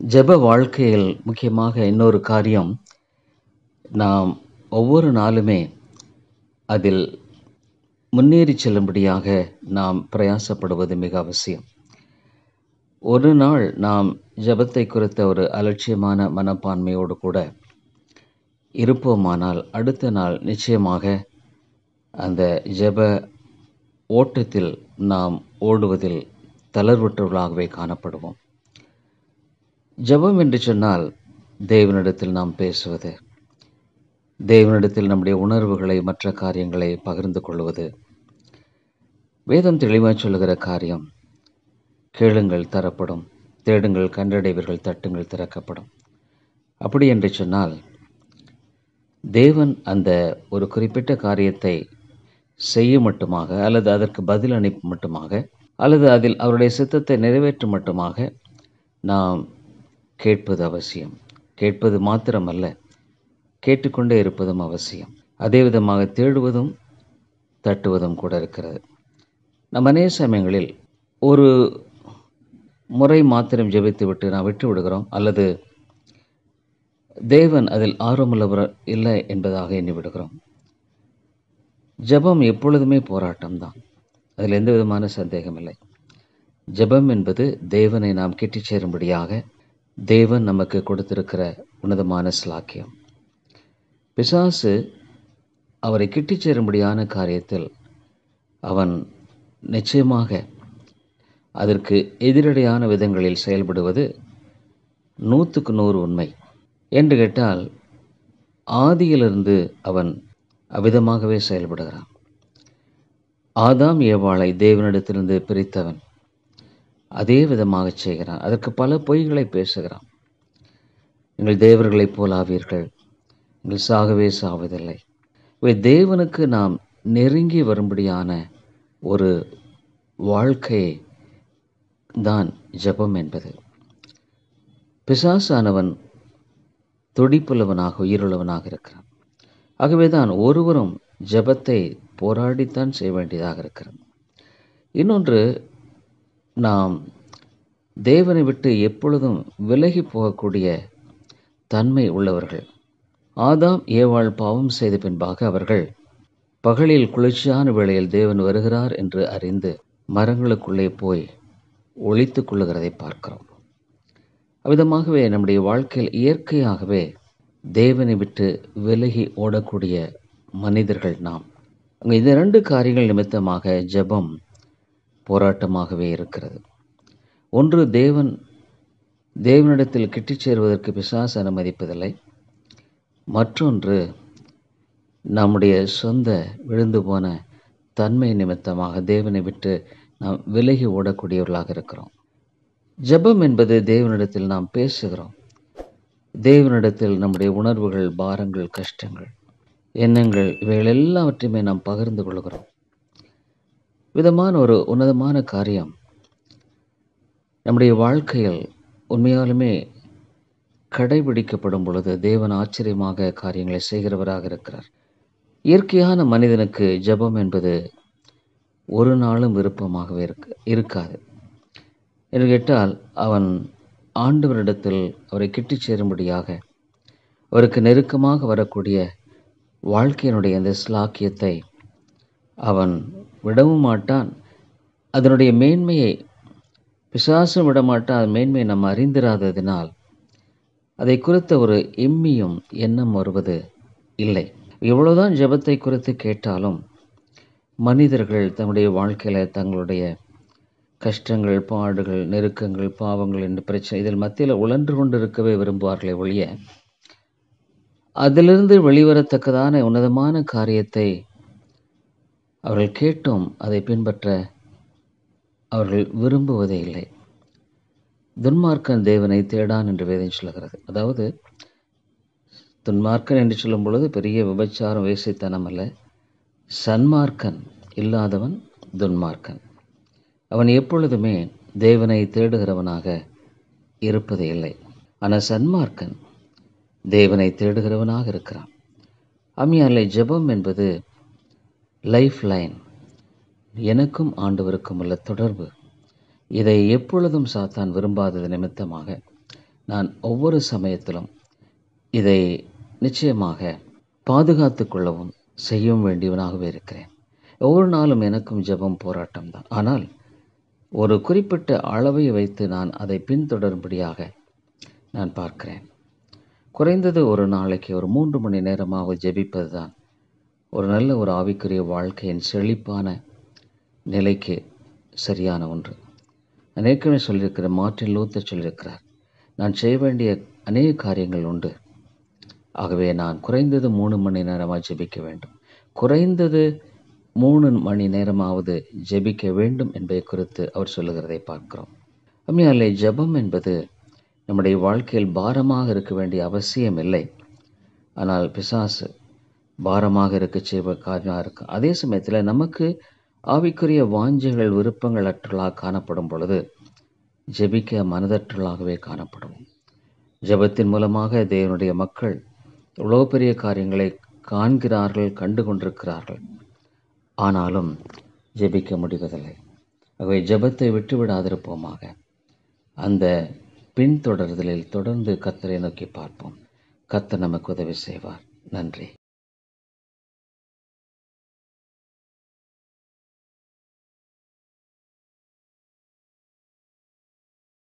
ஜெப வாழ்க்கையில் முக்கியமாக இன்னொரு காரியம், நாம் ஒவ்வொரு நாளுமே அதில் முன்னேறி செல்லும்படியாக நாம் பிரயாசப்படுவது மிக அவசியம். ஒரு நாள் நாம் ஜெபத்தை குறித்த ஒரு அலட்சியமான மனப்பான்மையோடு கூட இருப்போமானால், அடுத்த நாள் நிச்சயமாக அந்த ஜெப ஓட்டத்தில் நாம் ஓடுவதில் தளர்வுற்றவர்களாகவே காணப்படுவோம். ஜெபம் என்று சொன்னால் தேவனிடத்தில் நாம் பேசுவது, தேவனிடத்தில் நம்முடைய உணர்வுகளை, மற்ற காரியங்களை பகிர்ந்து கொள்வது. வேதம் தெளிவாக சொல்லுகிற காரியம், கேளுங்கள் தரப்படும், தேடுங்கள் கண்டடைவீர்கள், தட்டுங்கள் திறக்கப்படும். அப்படி என்று சொன்னால் தேவன் அந்த ஒரு குறிப்பிட்ட காரியத்தை செய்ய மட்டுமாக, அல்லது அதற்கு பதில் அனுப்ப மட்டுமாக, அல்லது அதில் அவருடைய சித்தத்தை நிறைவேற்றும் மட்டுமாக நாம் கேட்பது அவசியம். கேட்பது மாத்திரமல்ல, கேட்டுக்கொண்டே இருப்பதும் அவசியம். அதே விதமாக தேடுவதும் தட்டுவதும் கூட இருக்கிறது. நம் அநேக சமயங்களில் ஒரு முறை மாத்திரம் ஜெபித்து விட்டு நாம் விட்டு விடுகிறோம், அல்லது தேவன் அதில் ஆர்வமுள்ளவர் இல்லை என்பதாக எண்ணி விடுகிறோம். ஜெபம் எப்பொழுதுமே போராட்டம்தான், அதில் எந்த விதமான சந்தேகம் இல்லை. ஜெபம் என்பது தேவனை நாம் கிட்டிச் சேரும்படியாக தேவன் நமக்கு கொடுத்திருக்கிற உன்னதமான ஸ்லாக்கியம். பிசாசு அவரை கிட்டிச் சேரும்படியான காரியத்தில் அவன் நிச்சயமாக அதற்கு எதிரடையான விதங்களில் செயல்படுவது 100க்கு 100 உண்மை. என்று கேட்டால், ஆதியிலிருந்து அவன் அவ்விதமாகவே செயல்படுகிறான். ஆதாம் ஏவாளை தேவனிடத்திலிருந்து பிரித்தவன் அதே விதமாக செய்கிறான். அதற்கு பல பொய்களை பேசுகிறான். நீங்கள் தேவர்களைப் போல் ஆவீர்கள், நீங்கள் சாகவே சாவதில்லை. இவை தேவனுக்கு நாம் நெருங்கி வரும்படியான ஒரு வாழ்க்கை தான் ஜெபம் என்பது. பிசாசானவன் துடிப்புள்ளவனாக, உயிருள்ளவனாக இருக்கிறான். ஆகவேதான் ஒருவரும் ஜெபத்தை போராடித்தான் செய்ய வேண்டியதாக இருக்கிறது. இன்னொன்று, நாம் தேவனை விட்டு எப்பொழுதும் விலகி போகக்கூடிய தன்மை உள்ளவர்கள். ஆதாம் ஏவாள் பாவம் செய்த பின்பாக அவர்கள் பகலில் குளிர்ச்சியான வேளையில் தேவன் வருகிறார் என்று அறிந்து மரங்களுக்குள்ளே போய் ஒளித்து கொள்ளுகிறதை பார்க்கிறோம். அவ்விதமாகவே நம்முடைய வாழ்க்கையில் இயற்கையாகவே தேவனை விட்டு விலகி ஓடக்கூடிய மனிதர்கள் நாம். அங்கே இந்த 2 காரியங்கள் நிமித்தமாக ஜெபம் போராட்டமாகவே இருக்கிறது. ஒன்று, தேவனிடத்தில் கிட்டிச் சேருவதற்கு பிசாசு அனுமதிப்பதில்லை. மற்றொன்று, நம்முடைய சொந்த விழுந்து போன தன்மை நிமித்தமாக தேவனை விட்டு நாம் விலகி ஓடக்கூடியவர்களாக இருக்கிறோம். ஜெபம் என்பது தேவனிடத்தில் நாம் பேசுகிறோம். தேவனிடத்தில் நம்முடைய உணர்வுகள், பாரங்கள், கஷ்டங்கள், எண்ணங்கள், இவைகள் எல்லாவற்றையுமே நாம் பகிர்ந்து கொள்கிறோம். விதமான ஒரு உன்னதமான காரியம் நம்முடைய வாழ்க்கையில் உண்மையாலுமே கடைபிடிக்கப்படும் பொழுது தேவன் ஆச்சரியமாக காரியங்களை செய்கிறவராக இருக்கிறார். இயற்கையான மனிதனுக்கு ஜெபம் என்பது ஒரு நாளும் விருப்பமாகவே இருக்காது. என்று கேட்டால், அவன் ஆண்டவரிடத்தில் அவரை கிட்டிச் சேரும்படியாக, அவருக்கு நெருக்கமாக வரக்கூடிய வாழ்க்கையினுடைய அந்த ஸ்லாக்கியத்தை அவன் விடவும் மாட்டான். அதனுடைய மேன்மையை பிசாசும் விடமாட்டான். அது மேன்மையை நம்ம அறிந்திராததினால் அதை குறித்த ஒரு எம்மியும் எண்ணம் வருவது இல்லை. எவ்வளவுதான் ஜெபத்தை குறித்து கேட்டாலும் மனிதர்கள் தன்னுடைய வாழ்க்கையில் தங்களுடைய கஷ்டங்கள், பாடுகள், நெருக்கங்கள், பாவங்கள் என்ற பிரச்சனை இதில் மத்தியில் உழன்று கொண்டு இருக்கவே விரும்புவார்களே ஒழிய, அதிலிருந்து வெளிவரத்தக்கதான உன்னதமான காரியத்தை அவர்கள் கேட்டும் அதை பின்பற்ற அவர்கள் விரும்புவதே இல்லை. துன்மார்க்கன் தேவனை தேடான் என்று வேதம் சொல்கிறது. அதாவது துன்மார்க்கன் என்று சொல்லும் பொழுது பெரிய விபச்சாரம், வேசித்தனம் அல்ல. சன்மார்க்கன் இல்லாதவன் துன்மார்க்கன். அவன் எப்பொழுதுமே தேவனை தேடுகிறவனாக இருப்பதே இல்லை. ஆனால் சன்மார்க்கன் தேவனை தேடுகிறவனாக இருக்கிறான். அம்மையாலே ஜெபம் என்பது லைஃப் லைன், எனக்கும் ஆண்டவருக்கும் உள்ள தொடர்பு. இதை எப்பொழுதும் சாத்தான் விரும்பாதது நிமித்தமாக நான் ஒவ்வொரு சமயத்திலும் இதை நிச்சயமாக பாதுகாத்து கொள்ளவும் செய்யவும் வேண்டியவனாகவே இருக்கிறேன். ஒவ்வொரு நாளும் எனக்கும் ஜெபம் போராட்டம்தான். ஆனால் ஒரு குறிப்பிட்ட அளவை வைத்து நான் அதை பின்தொடரும்படியாக நான் பார்க்கிறேன். குறைந்தது ஒரு நாளைக்கு ஒரு 3 மணி நேரமாக ஜெபிப்பது தான் ஒரு நல்ல ஒரு ஆவிக்குரிய வாழ்க்கையின் செழிப்பான நிலைக்கு சரியான ஒன்று. நான் ஏற்கனவே சொல்லியிருக்கிறேன், மார்ட்டின் லூத்தர் சொல்லியிருக்கிறார், நான் செய்ய வேண்டிய அநேக காரியங்கள் உண்டு, ஆகவே நான் குறைந்தது 3 மணி நேரமாக ஜெபிக்க வேண்டும், குறைந்தது 3 மணி நேரமாவது ஜெபிக்க வேண்டும் என்பதை குறித்து அவர் சொல்லுகிறதை பார்க்கிறோம். உண்மையாலே ஜெபம் என்பது நம்முடைய வாழ்க்கையில் பாரமாக இருக்க வேண்டிய அவசியம் இல்லை. ஆனால் பிசாசு பாரமாக இருக்க செய்வ காரணமாக இருக்கும். அதே சமயத்தில் நமக்கு ஆவிக்குரிய வாஞ்சைகள் விருப்பங்கள் அற்றலாக காணப்படும் பொழுது ஜெபிக்க மனதற்றலாகவே காணப்படும். ஜெபத்தின் மூலமாக தேவனுடைய மக்கள் இவ்வளோ பெரிய காரியங்களை காண்கிறார்கள், கண்டு கொண்டிருக்கிறார்கள். ஆனாலும் ஜெபிக்க முடிவதில்லை. ஆகவே ஜெபத்தை விட்டுவிடாதிருப்போமாக. அந்த பின்தொடர்தலில் தொடர்ந்து கர்த்தரை நோக்கி பார்ப்போம். கர்த்தர் நமக்கு உதவி செய்வார். நன்றி.